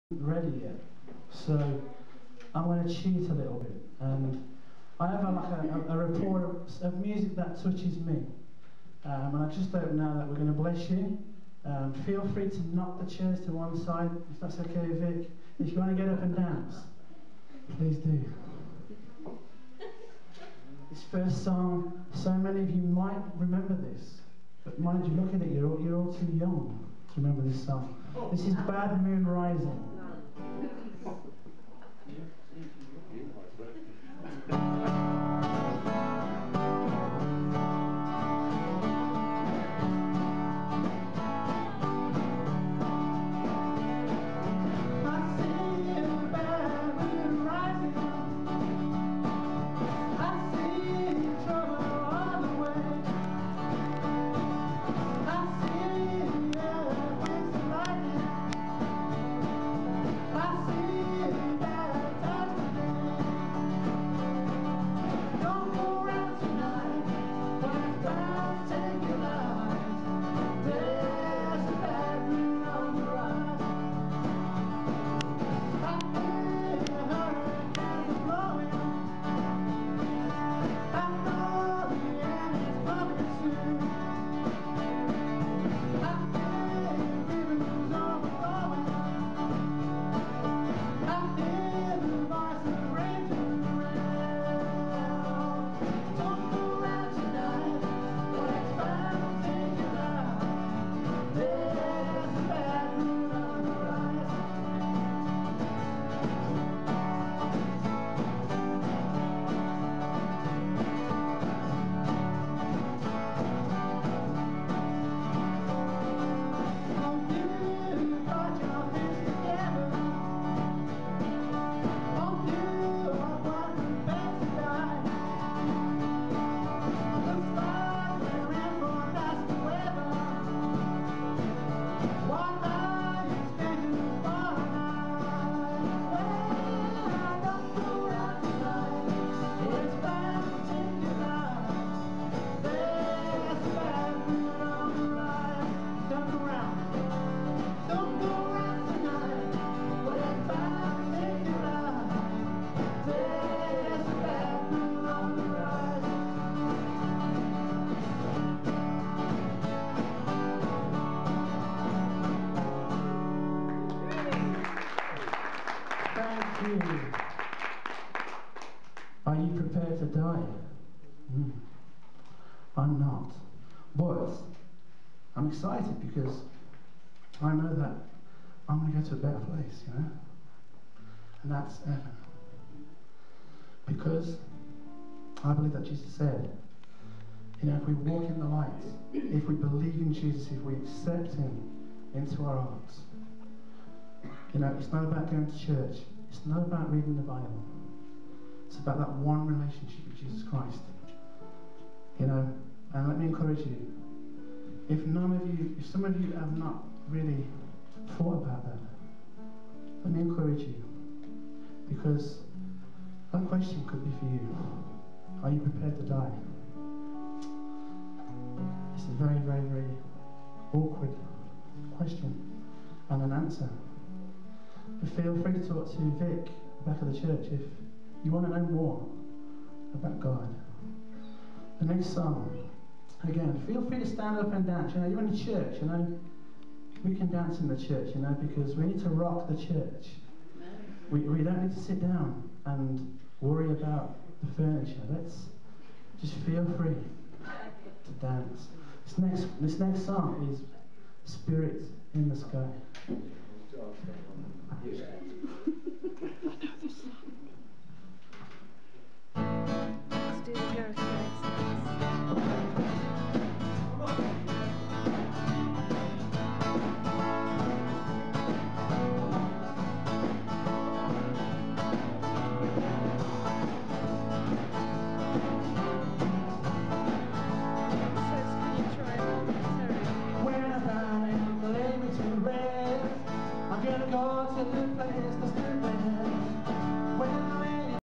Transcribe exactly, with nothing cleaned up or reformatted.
ready yet, so I'm going to cheat a little bit, and I have a, like a, a report of, of music that touches me, um, and I just don't know that we're going to bless you. Um, feel free to knock the chairs to one side, if that's okay, Vic. If you want to get up and dance, please do. This first song, so many of you might remember this, but mind you, look at it, you're all, you're all too young to remember this song. This is Bad Moon Rising. Are you prepared to die? Mm. I'm not. But I'm excited because I know that I'm going to go to a better place, you know? And that's heaven. Because I believe that Jesus said, you know, if we walk in the light, if we believe in Jesus, if we accept Him into our hearts, you know, it's not about going to church. It's not about reading the Bible. It's about that one relationship with Jesus Christ. You know, and let me encourage you. If none of you, if some of you have not really thought about that, let me encourage you. Because that question could be for you. Are you prepared to die? It's a very, very, very awkward question and an answer. But feel free to talk to Vic, back of the church, if you want to know more about God. The next song, again, feel free to stand up and dance. You know, you're in the church, you know. We can dance in the church, you know, because we need to rock the church. We, we don't need to sit down and worry about the furniture. Let's just feel free to dance. This next, this next song is Spirit in the Sky. I know this song. Let's do the Gareth.